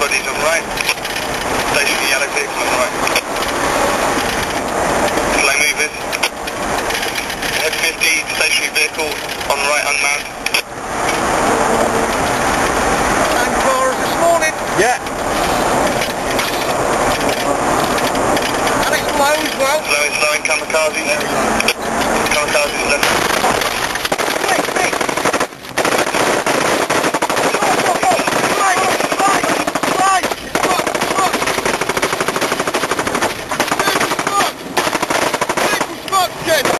bodies on the right. Stationary yellow vehicle on the right. Slow movers. F50 stationary vehicle on the right, unmanned. Same car as this morning. Yeah. And it's low as well. Slow and kamikaze.